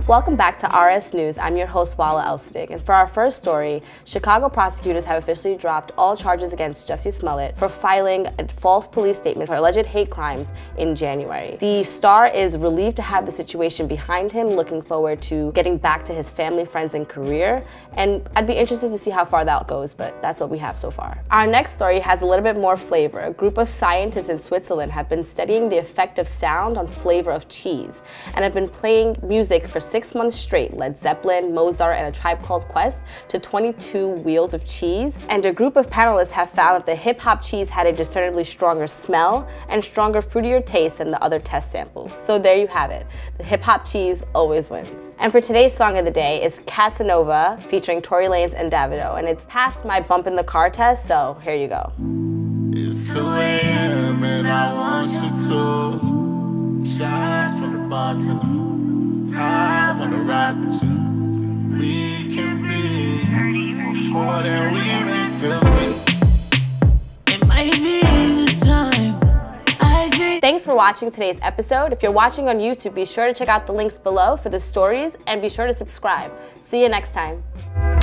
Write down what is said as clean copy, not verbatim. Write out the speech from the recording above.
Welcome back to RS News. I'm your host, Wala Elstig. And for our first story, Chicago prosecutors have officially dropped all charges against Jussie Smollett for filing a false police statement for alleged hate crimes in January. The star is relieved to have the situation behind him, looking forward to getting back to his family, friends, and career. And I'd be interested to see how far that goes, but that's what we have so far. Our next story has a little bit more flavor. A group of scientists in Switzerland have been studying the effect of sound on flavor of cheese and have been playing music for 6 months straight, Led Zeppelin, Mozart, and A Tribe Called Quest, to 22 wheels of cheese. And a group of panelists have found that the hip-hop cheese had a discernibly stronger smell and stronger, fruitier taste than the other test samples. So there you have it. The hip-hop cheese always wins. And for today's song of the day is Casanova, featuring Tory Lanez and Davido. And it's passed my bump in the car test, so here you go. It's 2 a.m. and I want you to shots from the bartender. I wanna rock with you. We can be more than we meant to be. It might be this time. Thanks for watching today's episode. If you're watching on YouTube, be sure to check out the links below for the stories and be sure to subscribe. See you next time.